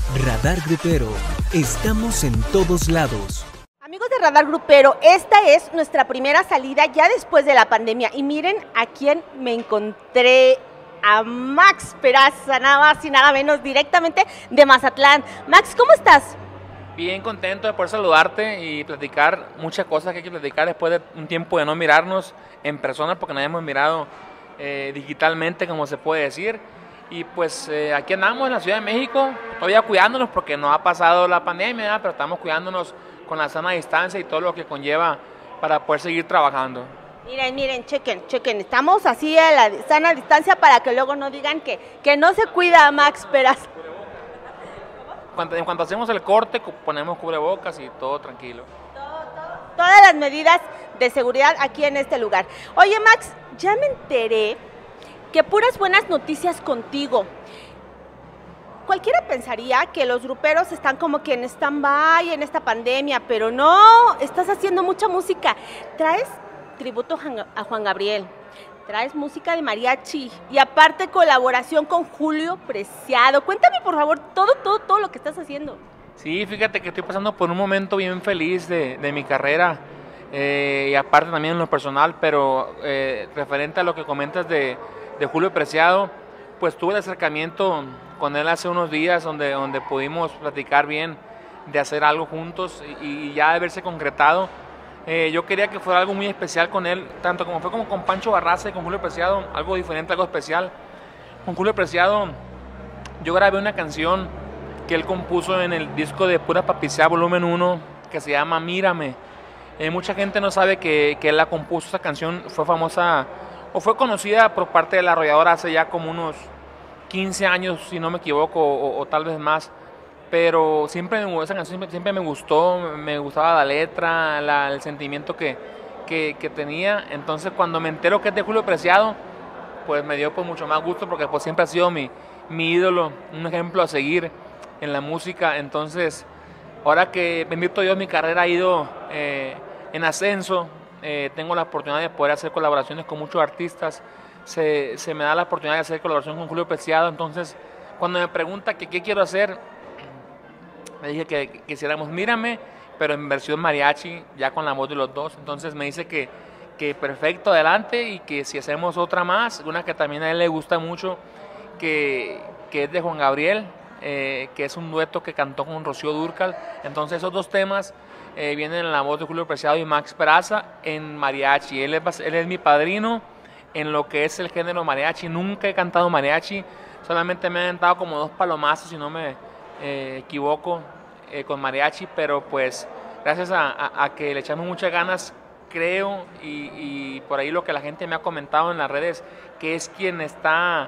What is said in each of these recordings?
Radar Grupero, estamos en todos lados. Amigos de Radar Grupero, esta es nuestra primera salida ya después de la pandemia y miren a quién me encontré, a Max Peraza, nada más y nada menos, directamente de Mazatlán. Max, ¿cómo estás? Bien contento de poder saludarte y platicar muchas cosas que hay que platicar después de un tiempo de no mirarnos en persona, porque nos hemos mirado digitalmente, como se puede decir. Y pues aquí andamos en la Ciudad de México, todavía cuidándonos porque no ha pasado la pandemia, ¿verdad? Pero estamos cuidándonos con la sana distancia y todo lo que conlleva para poder seguir trabajando. Miren, chequen, estamos así a la sana distancia para que luego no digan que no se cuida a Max Peraza. En cuanto hacemos el corte, ponemos cubrebocas y todo tranquilo. Todas las medidas de seguridad aquí en este lugar. Oye, Max, ya me enteré que puras buenas noticias contigo. Cualquiera pensaría que los gruperos están como que en stand-by en esta pandemia, pero no, estás haciendo mucha música. Traes tributo a Juan Gabriel, traes música de mariachi y aparte colaboración con Julio Preciado. Cuéntame por favor todo lo que estás haciendo. Sí, fíjate que estoy pasando por un momento bien feliz de mi carrera y aparte también en lo personal, pero referente a lo que comentas de Julio Preciado, pues tuve el acercamiento con él hace unos días donde pudimos platicar bien de hacer algo juntos y ya de verse concretado. Yo quería que fuera algo muy especial con él, tanto como fue como con Pancho Barraza y con Julio Preciado, algo diferente, algo especial. Con Julio Preciado yo grabé una canción que él compuso en el disco de Pura Papicea Volumen 1, que se llama Mírame. Mucha gente no sabe que él la compuso. Esa canción fue famosa o fue conocida por parte de la arrolladora hace ya como unos 15 años, si no me equivoco, o tal vez más. Pero esa canción siempre me gustó, me gustaba la letra, el sentimiento que tenía. Entonces cuando me entero que es de Julio Preciado, pues me dio pues mucho más gusto porque pues siempre ha sido mi ídolo, un ejemplo a seguir en la música. Entonces ahora que bendito Dios mi carrera ha ido en ascenso, tengo la oportunidad de poder hacer colaboraciones con muchos artistas, se me da la oportunidad de hacer colaboración con Julio Preciado. Entonces cuando me pregunta que qué quiero hacer, me dije que hiciéramos Mírame, pero en versión mariachi, ya con la voz de los dos. Entonces me dice que perfecto, adelante, y que si hacemos otra más, una que también a él le gusta mucho, que es de Juan Gabriel, que es un dueto que cantó con Rocío Dúrcal. Entonces esos dos temas vienen en la voz de Julio Preciado y Max Peraza en mariachi. Él es mi padrino en lo que es el género mariachi. Nunca he cantado mariachi, solamente me han cantado como dos palomazos, si no me equivoco, con mariachi, pero pues gracias a que le echamos muchas ganas, creo, y por ahí lo que la gente me ha comentado en las redes, que es quien está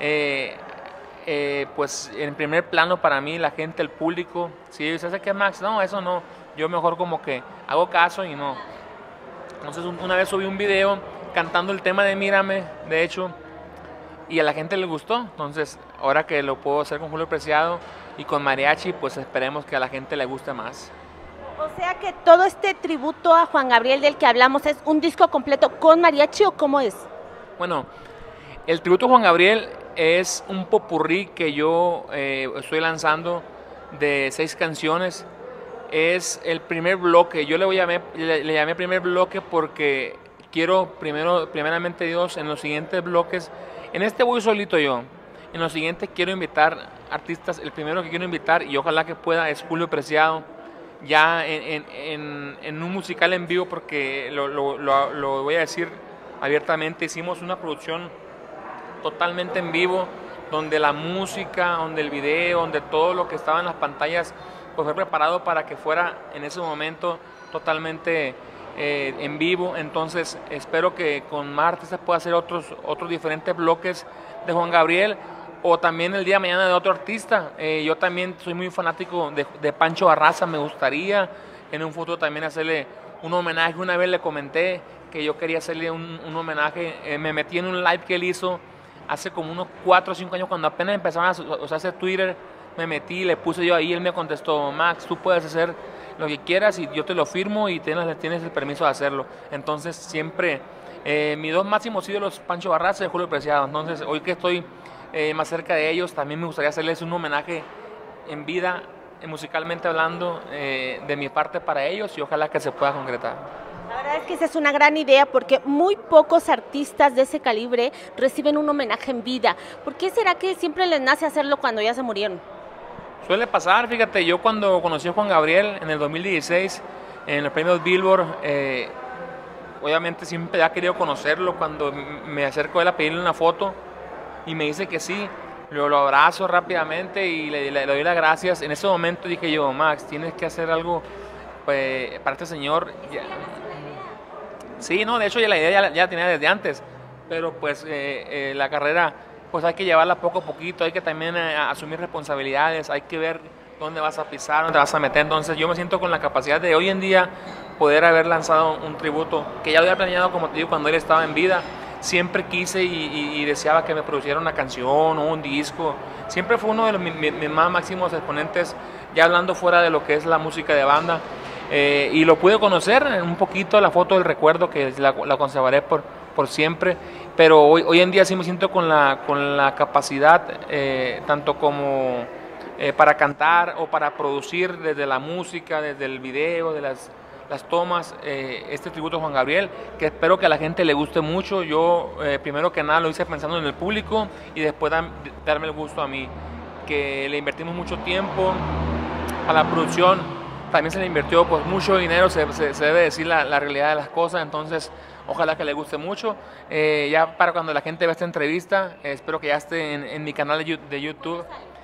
pues en primer plano para mí, la gente, el público. Si ellos dicen que Max, no, eso no, yo mejor como que hago caso y no. Entonces una vez subí un video cantando el tema de Mírame, de hecho, y a la gente le gustó. Entonces ahora que lo puedo hacer con Julio Preciado y con mariachi, pues esperemos que a la gente le guste más. O sea que todo este tributo a Juan Gabriel del que hablamos es un disco completo con mariachi, ¿o cómo es? Bueno, el tributo a Juan Gabriel es un popurrí que yo estoy lanzando de 6 canciones. Es el primer bloque, yo le llamé primer bloque porque quiero primeramente Dios, en los siguientes bloques, en este voy solito yo, en los siguientes quiero invitar artistas. El primero que quiero invitar, y ojalá que pueda, es Julio Preciado, ya en un musical en vivo, porque lo voy a decir abiertamente, hicimos una producción totalmente en vivo, donde la música, donde el video, donde todo lo que estaba en las pantallas, pues fue preparado para que fuera en ese momento totalmente en vivo. Entonces espero que con más artistas pueda hacer otros diferentes bloques de Juan Gabriel, o también el día de mañana de otro artista. Yo también soy muy fanático de Pancho Barraza, me gustaría en un futuro también hacerle un homenaje. Una vez le comenté que yo quería hacerle un homenaje, me metí en un live que él hizo hace como unos 4 o 5 años, cuando apenas empezaban a usarse Twitter, me metí, le puse yo ahí, él me contestó: Max, tú puedes hacer lo que quieras y yo te lo firmo y tienes el permiso de hacerlo. Entonces siempre, mis dos máximos ídolos, Pancho Barraza y Julio Preciado. Entonces hoy que estoy más cerca de ellos, también me gustaría hacerles un homenaje en vida, musicalmente hablando, de mi parte para ellos, y ojalá que se pueda concretar. La verdad es que esa es una gran idea porque muy pocos artistas de ese calibre reciben un homenaje en vida. ¿Por qué será que siempre les nace hacerlo cuando ya se murieron? Suele pasar, fíjate, yo cuando conocí a Juan Gabriel en el 2016, en los premios Billboard, obviamente siempre he querido conocerlo. Cuando me acerco a él a pedirle una foto y me dice que sí, lo abrazo rápidamente y le doy las gracias. En ese momento dije yo, Max, tienes que hacer algo pues, para este señor. Sí, no, de hecho ya la idea ya la tenía desde antes, pero pues la carrera pues hay que llevarla poco a poquito, hay que también asumir responsabilidades, hay que ver dónde vas a pisar, dónde vas a meter. Entonces yo me siento con la capacidad de hoy en día poder haber lanzado un tributo, que ya lo había planeado, como te digo, cuando él estaba en vida. Siempre quise y deseaba que me produciera una canción o un disco. Siempre fue uno de mis más máximos exponentes, ya hablando fuera de lo que es la música de banda. Y lo pude conocer un poquito, la foto del recuerdo, que la conservaré por siempre. Pero hoy en día sí me siento con la capacidad, tanto como para cantar o para producir desde la música, desde el video, de las tomas, este tributo a Juan Gabriel, que espero que a la gente le guste mucho. Yo primero que nada lo hice pensando en el público y después darme el gusto a mí, que le invertimos mucho tiempo a la producción, también se le invirtió pues mucho dinero, se debe decir la realidad de las cosas. Entonces ojalá que le guste mucho. Ya para cuando la gente vea esta entrevista, espero que ya esté en mi canal de YouTube.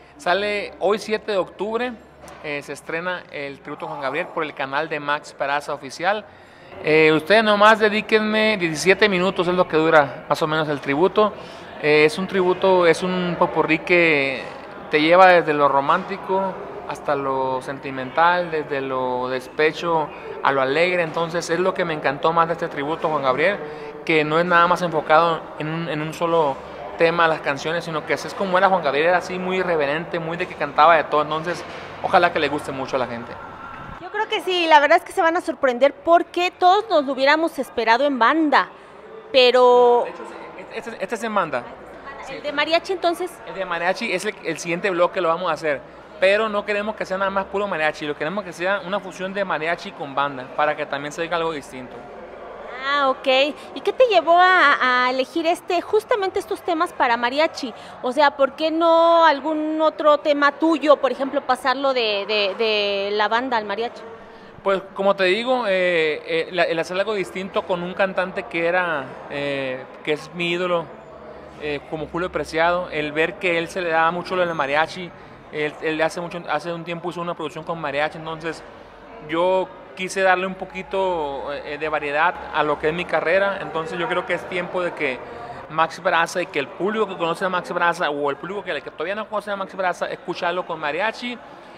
Sale hoy 7 de octubre. Se estrena el tributo a Juan Gabriel por el canal de Max Peraza Oficial. Ustedes nomás dedíquenme 17 minutos, es lo que dura más o menos el tributo. Es un tributo, es un popurrí que te lleva desde lo romántico hasta lo sentimental, desde lo despecho a lo alegre. Entonces es lo que me encantó más de este tributo a Juan Gabriel, que no es nada más enfocado en un solo tema a las canciones, sino que es como era Juan Gabriel, era así muy irreverente, muy de que cantaba de todo. Entonces ojalá que le guste mucho a la gente. Yo creo que sí, la verdad es que se van a sorprender porque todos nos lo hubiéramos esperado en banda, pero... De hecho, este es en banda. ¿El de mariachi entonces? El de mariachi es el siguiente bloque, lo vamos a hacer, pero no queremos que sea nada más puro mariachi, lo queremos que sea una fusión de mariachi con banda, para que también se diga algo distinto. Ah, ok. ¿Y qué te llevó a elegir justamente estos temas para mariachi? O sea, ¿por qué no algún otro tema tuyo, por ejemplo, pasarlo de la banda al mariachi? Pues como te digo, el hacer algo distinto con un cantante que es mi ídolo, como Julio Preciado, el ver que él se le daba mucho lo del mariachi, él hace un tiempo hizo una producción con mariachi. Entonces yo quise darle un poquito de variedad a lo que es mi carrera. Entonces yo creo que es tiempo de que Max Peraza, y que el público que conoce a Max Peraza o el público que todavía no conoce a Max Peraza, escucharlo con mariachi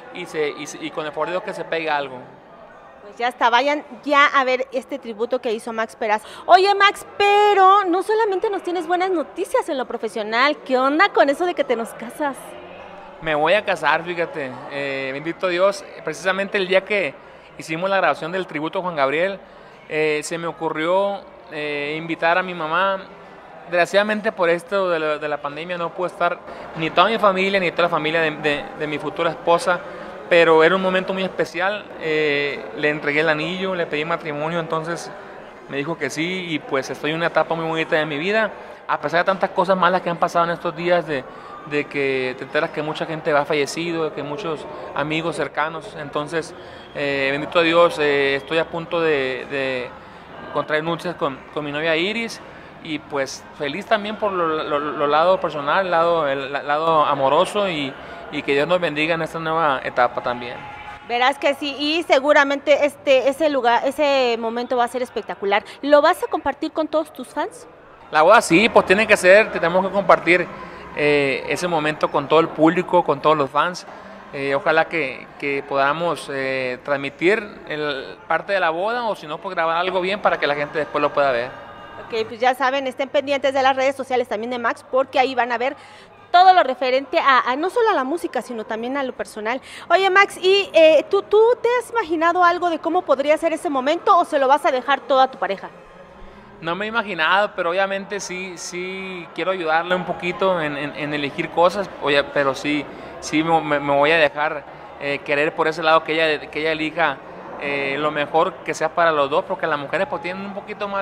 y con el favor de Dios que se pega algo. Pues ya está, vayan ya a ver este tributo que hizo Max Peraza. Oye Max, pero no solamente nos tienes buenas noticias en lo profesional, ¿qué onda con eso de que te nos casas? Me voy a casar, fíjate, bendito Dios. Precisamente el día que hicimos la grabación del tributo a Juan Gabriel, se me ocurrió invitar a mi mamá. Desgraciadamente por esto de la pandemia no pude estar ni toda mi familia ni toda la familia de mi futura esposa, pero era un momento muy especial. Le entregué el anillo, le pedí matrimonio, entonces me dijo que sí, y pues estoy en una etapa muy bonita de mi vida, a pesar de tantas cosas malas que han pasado en estos días, de que te enteras que mucha gente ha fallecido, de que muchos amigos cercanos. Entonces bendito Dios, estoy a punto de contraer nupcias con mi novia Iris, y pues feliz también por lo lado personal, el lado amoroso, y que Dios nos bendiga en esta nueva etapa también. Verás que sí, y seguramente ese momento va a ser espectacular. ¿Lo vas a compartir con todos tus fans? La boda sí, pues tiene que ser, tenemos que compartir ese momento con todo el público, con todos los fans. Ojalá que podamos transmitir parte de la boda, o si no, pues grabar algo bien para que la gente después lo pueda ver. Ok, pues ya saben, estén pendientes de las redes sociales también de Max, porque ahí van a ver todo lo referente a no solo a la música, sino también a lo personal. Oye Max, ¿y tú te has imaginado algo de cómo podría ser ese momento, o se lo vas a dejar todo a tu pareja? No me he imaginado, pero obviamente sí quiero ayudarle un poquito en elegir cosas, oye, pero sí me voy a dejar querer por ese lado, que ella elija lo mejor que sea para los dos, porque las mujeres pues tienen un poquito más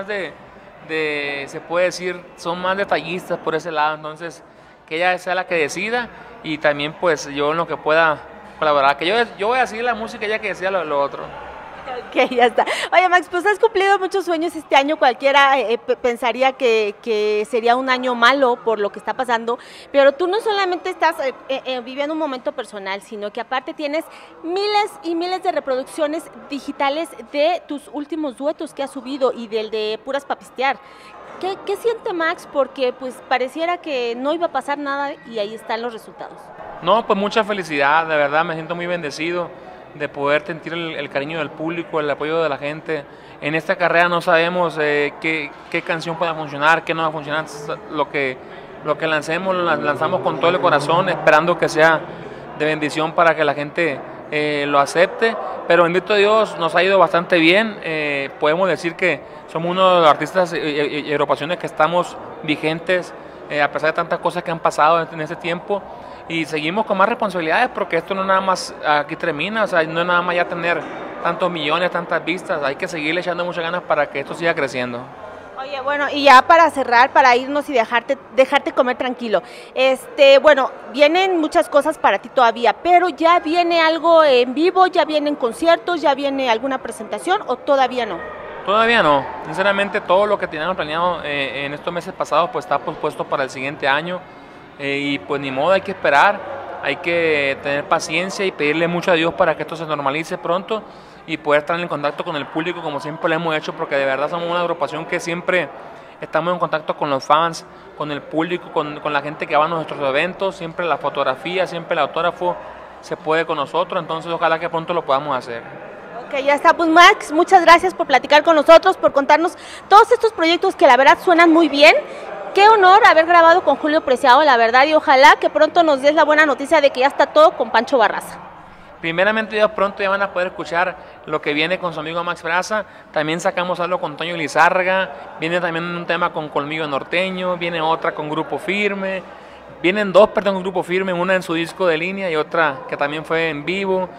se puede decir, son más detallistas por ese lado, entonces que ella sea la que decida y también pues yo en lo que pueda colaborar, que yo voy a seguir la música, ella que decida lo otro. Ok, ya está. Oye, Max, pues has cumplido muchos sueños este año. Cualquiera pensaría que sería un año malo por lo que está pasando, pero tú no solamente estás viviendo un momento personal, sino que aparte tienes miles y miles de reproducciones digitales de tus últimos duetos que has subido y del de Puras pa' Pistear. ¿Qué siente Max? Porque pues pareciera que no iba a pasar nada y ahí están los resultados. No, pues mucha felicidad, de verdad me siento muy bendecido de poder sentir el cariño del público, el apoyo de la gente. En esta carrera no sabemos qué canción pueda funcionar, qué no va a funcionar. Lo que lancemos, lo lanzamos con todo el corazón, esperando que sea de bendición para que la gente lo acepte. Pero bendito Dios, nos ha ido bastante bien. Podemos decir que somos uno de los artistas y agrupaciones que estamos vigentes a pesar de tantas cosas que han pasado en este tiempo. Y seguimos con más responsabilidades porque esto no nada más aquí termina, o sea, no es nada más ya tener tantos millones, tantas vistas, hay que seguirle echando muchas ganas para que esto siga creciendo. Oye, bueno, y ya para cerrar, para irnos y dejarte comer tranquilo, bueno, vienen muchas cosas para ti todavía, pero ¿ya viene algo en vivo, ya vienen conciertos, ya viene alguna presentación o todavía no? Todavía no, sinceramente todo lo que teníamos planeado en estos meses pasados pues está pospuesto para el siguiente año. Y pues ni modo, hay que esperar, hay que tener paciencia y pedirle mucho a Dios para que esto se normalice pronto y poder estar en contacto con el público como siempre lo hemos hecho, porque de verdad somos una agrupación que siempre estamos en contacto con los fans, con el público, con la gente que va a nuestros eventos, siempre la fotografía, siempre el autógrafo se puede con nosotros, entonces ojalá que pronto lo podamos hacer. Ok, ya está, pues Max, muchas gracias por platicar con nosotros, por contarnos todos estos proyectos que la verdad suenan muy bien. Qué honor haber grabado con Julio Preciado, la verdad, y ojalá que pronto nos des la buena noticia de que ya está todo con Pancho Barraza. Primeramente Dios, pronto ya van a poder escuchar lo que viene con su amigo Max Brazza. También sacamos algo con Toño Lizárraga, viene también un tema con Colmillo Norteño, viene otra con Grupo Firme, vienen dos, perdón, Grupo Firme, una en su disco de línea y otra que también fue en vivo.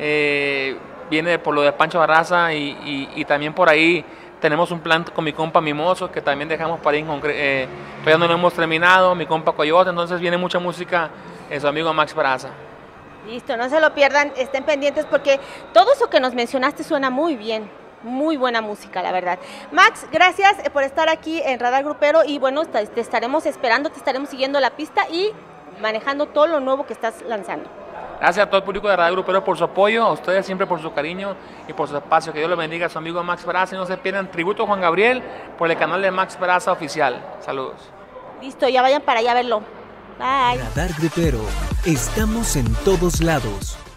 Viene por lo de Pancho Barraza y también por ahí tenemos un plan con mi compa Mimoso que también dejamos para ir todavía no lo hemos terminado, mi compa Coyote, entonces viene mucha música su amigo Max Brazza. Listo, no se lo pierdan, estén pendientes porque todo eso que nos mencionaste suena muy bien, muy buena música, la verdad. Max, gracias por estar aquí en Radar Grupero y bueno, te estaremos esperando, te estaremos siguiendo la pista y manejando todo lo nuevo que estás lanzando. Gracias a todo el público de Radio Grupero por su apoyo, a ustedes siempre por su cariño y por su espacio. Que Dios los bendiga a su amigo Max Brazza y no se pierdan Tributo a Juan Gabriel por el canal de Max Brazza Oficial. Saludos. Listo, ya vayan para allá a verlo. Bye. Radar Grupero, estamos en todos lados.